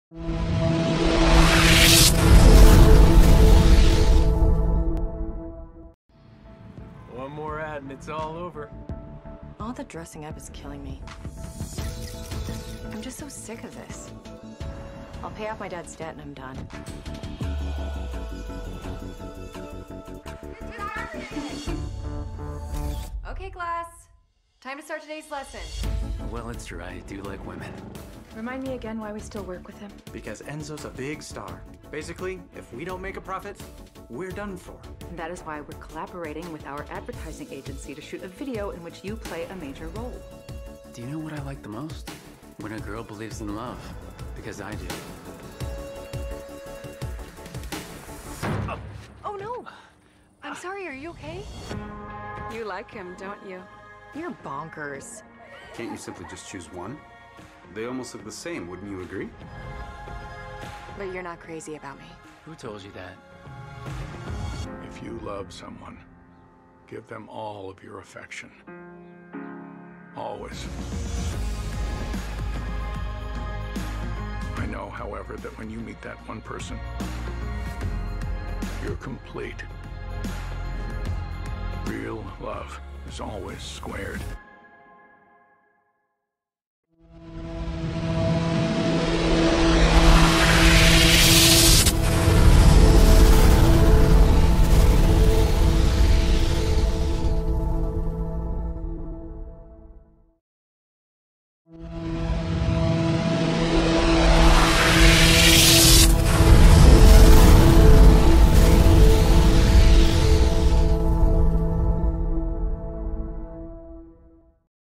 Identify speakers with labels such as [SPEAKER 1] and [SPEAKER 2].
[SPEAKER 1] One more ad and it's all over.
[SPEAKER 2] All the dressing up is killing me. I'm just so sick of this. I'll pay off my dad's debt and I'm done.
[SPEAKER 3] Okay, class. Time to start today's lesson.
[SPEAKER 4] Well, it's true. I do like women.
[SPEAKER 2] Remind me again why we still work with him.
[SPEAKER 5] Because Enzo's a big star. Basically, if we don't make a profit, we're done for.
[SPEAKER 6] And that is why we're collaborating with our advertising agency to shoot a video in which you play a major role.
[SPEAKER 4] Do you know what I like the most? When a girl believes in love. Because I do.
[SPEAKER 3] Oh no! I'm sorry, are you okay?
[SPEAKER 6] You like him, don't you?
[SPEAKER 2] You're bonkers.
[SPEAKER 7] Can't you simply just choose one? They almost look the same, wouldn't you agree?
[SPEAKER 2] But you're not crazy about me.
[SPEAKER 4] Who told you that?
[SPEAKER 8] If you love someone, give them all of your affection. Always. I know, however, that when you meet that one person, you're complete. Real love is always squared.